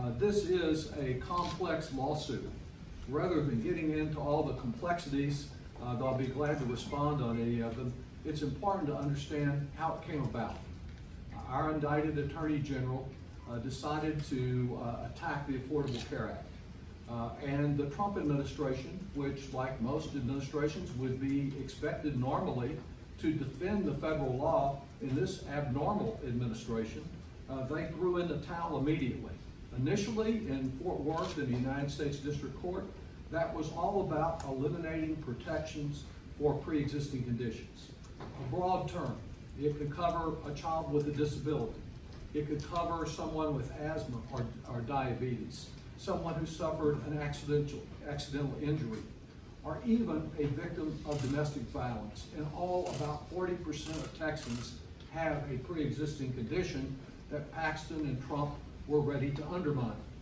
This is a complex lawsuit. Rather than getting into all the complexities, I'll be glad to respond on any of them. It's important to understand how it came about. Our indicted Attorney General decided to attack the Affordable Care Act. And the Trump administration, which like most administrations would be expected normally to defend the federal law, in this abnormal administration, they threw in the towel immediately. Initially in Fort Worth in the United States District Court, that was all about eliminating protections for pre-existing conditions. A broad term. It could cover a child with a disability. It could cover someone with asthma or diabetes, someone who suffered an accidental injury, or even a victim of domestic violence. And all, about 40% of Texans have a pre-existing condition that Paxton and Trump were ready to undermine.